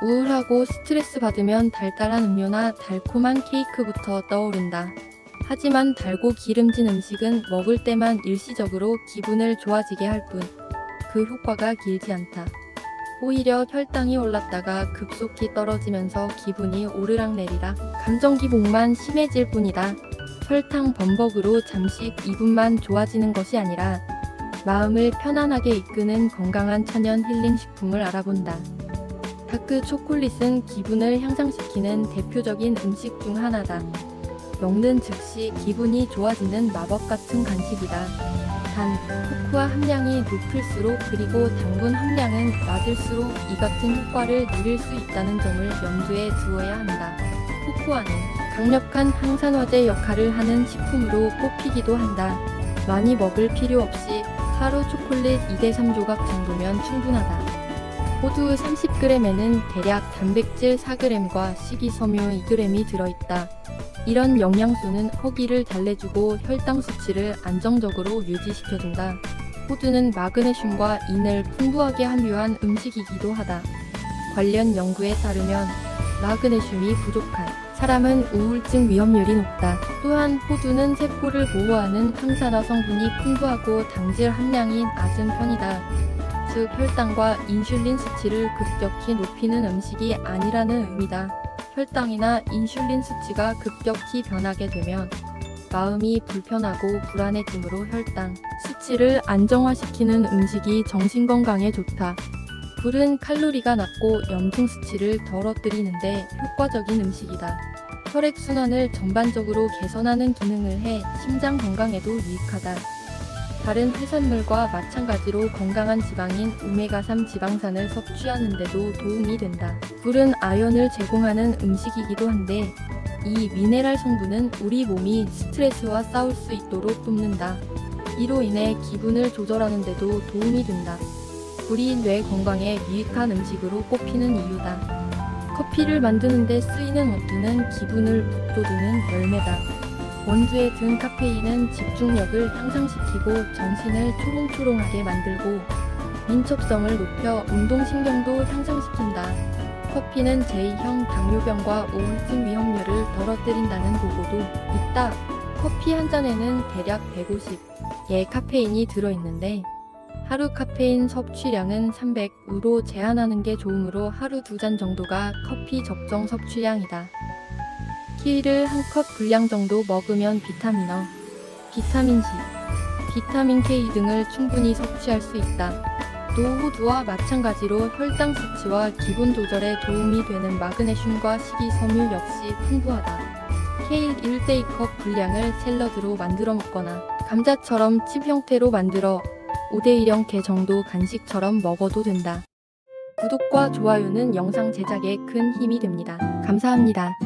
우울하고 스트레스 받으면 달달한 음료나 달콤한 케이크부터 떠오른다. 하지만 달고 기름진 음식은 먹을 때만 일시적으로 기분을 좋아지게 할 뿐, 그 효과가 길지 않다. 오히려 혈당이 올랐다가 급속히 떨어지면서 기분이 오르락내리락, 감정 기복만 심해질 뿐이다. 설탕 범벅으로 잠시 기분만 좋아지는 것이 아니라 마음을 편안하게 이끄는 건강한 천연 힐링 식품을 알아본다. 다크 초콜릿은 기분을 향상시키는 대표적인 음식 중 하나다. 먹는 즉시 기분이 좋아지는 마법 같은 간식이다. 단, 코코아 함량이 높을수록 그리고 당분 함량은 낮을수록 이 같은 효과를 누릴 수 있다는 점을 염두에 두어야 한다. 코코아는 강력한 항산화제 역할을 하는 식품으로 꼽히기도 한다. 많이 먹을 필요 없이 하루 초콜릿 2대3조각 정도면 충분하다. 호두 30g에는 대략 단백질 4g과 식이섬유 2g이 들어있다. 이런 영양소는 허기를 달래주고 혈당 수치를 안정적으로 유지시켜준다. 호두는 마그네슘과 인을 풍부하게 함유한 음식이기도 하다. 관련 연구에 따르면 마그네슘이 부족한 사람은 우울증 위험률이 높다. 또한 호두는 세포를 보호하는 항산화 성분이 풍부하고 당질 함량이 낮은 편이다. 즉 혈당과 인슐린 수치를 급격히 높이는 음식이 아니라는 의미다. 혈당이나 인슐린 수치가 급격히 변하게 되면 마음이 불편하고 불안해지므로 혈당 수치를 안정화시키는 음식이 정신건강에 좋다. 굴은 칼로리가 낮고 염증 수치를 떨어뜨리는데 효과적인 음식이다. 혈액순환을 전반적으로 개선하는 기능을 해 심장 건강에도 유익하다. 다른 해산물과 마찬가지로 건강한 지방인 오메가3 지방산을 섭취하는 데도 도움이 된다. 굴은 아연을 제공하는 음식이기도 한데 이 미네랄 성분은 우리 몸이 스트레스와 싸울 수 있도록 돕는다. 이로 인해 기분을 조절하는 데도 도움이 된다. 굴이 뇌 건강에 유익한 음식으로 꼽히는 이유다. 커피를 만드는 데 쓰이는 원두는 기분을 북돋우는 열매다. 원두에 든 카페인은 집중력을 향상시키고 정신을 초롱초롱하게 만들고 민첩성을 높여 운동신경도 향상시킨다. 커피는 제2형 당뇨병과 우울증 위험률을 떨어뜨린다는 보고도 있다. 커피 한 잔에는 대략 150의 카페인이 들어있는데 하루 카페인 섭취량은 300으로 제한하는 게 좋으므로 하루 2잔 정도가 커피 적정 섭취량이다. 키위를 1컵 분량 정도 먹으면 비타민어, 비타민C, 비타민 K 등을 충분히 섭취할 수 있다. 또 호두와 마찬가지로 혈당 수치와 기분 조절에 도움이 되는 마그네슘과 식이섬유 역시 풍부하다. 케일 1대2컵 분량을 샐러드로 만들어 먹거나 감자처럼 칩 형태로 만들어 5대1형 개 정도 간식처럼 먹어도 된다. 구독과 좋아요는 영상 제작에 큰 힘이 됩니다. 감사합니다.